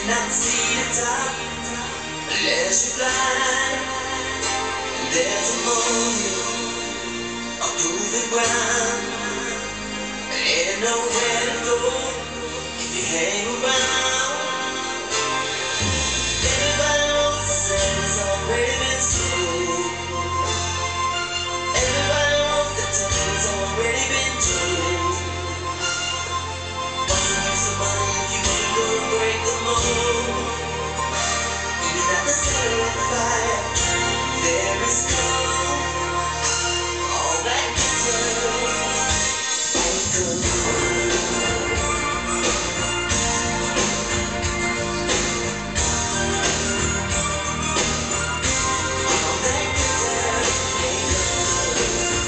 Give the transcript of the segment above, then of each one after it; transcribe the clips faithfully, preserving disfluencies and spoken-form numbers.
cannot see the top unless you're blind. There's a moment, a proven ground, ain't nowhere to go if you hang around. Everybody knows the sand's already been sold. Everybody knows the tale's already been told. What's the use of money if you ain't gonna break the mold? Even at the center of the fire, there is cold. All that glitters ain't gold. All that glitters ain't gold.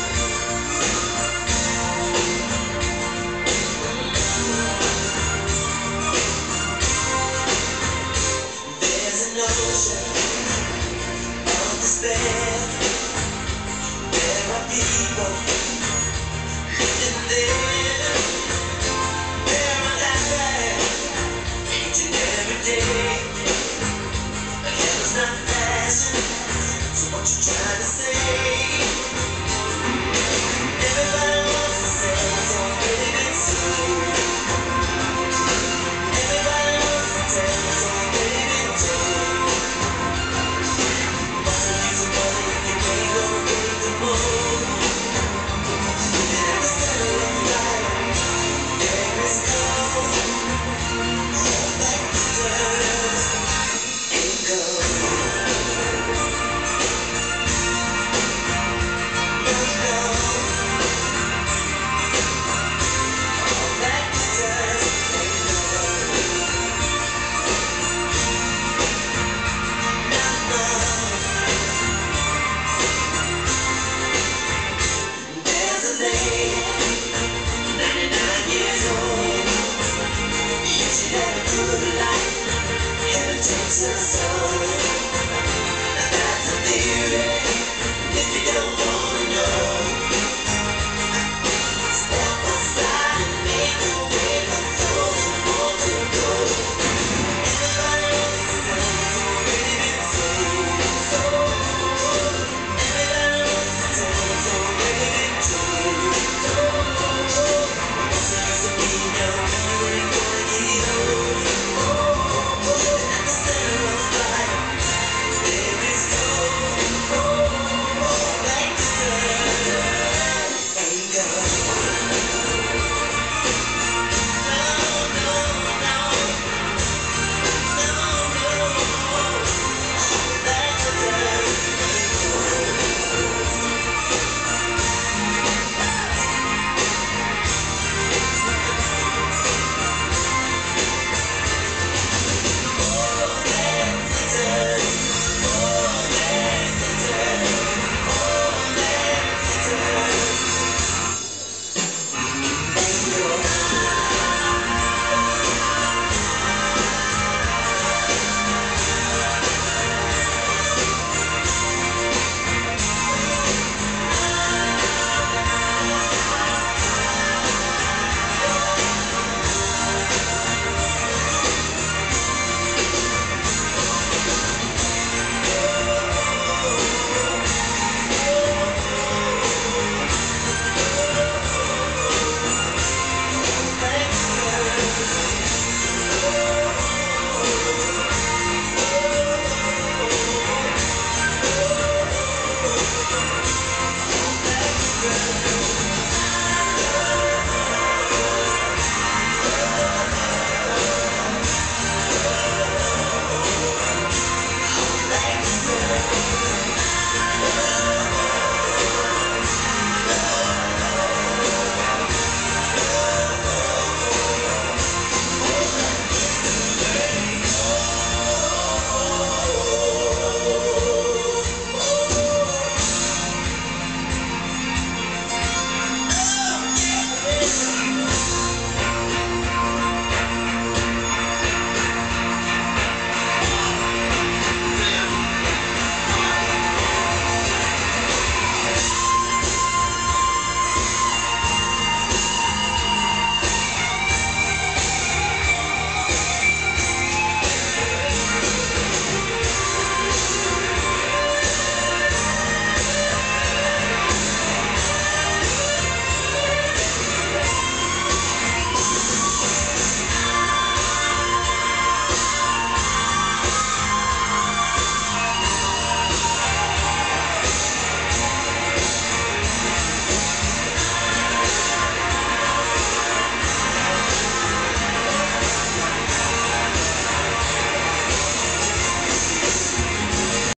There's an ocean of despair. There are people living there. They're unhappy each and every day. And heaven's not flashing, so what you trying to say? Everybody wants to say it's already been sold. Everybody wants to tell it's already been told. What's the use of money if you ain't gonna break the mold? Even at the center of the fire, there is gold. All that glitters ain't gold. No, no. All that glitters ain't gold. No, no. There's a lady, ninety-nine years old. Yeah, she had a good life, heaven takes her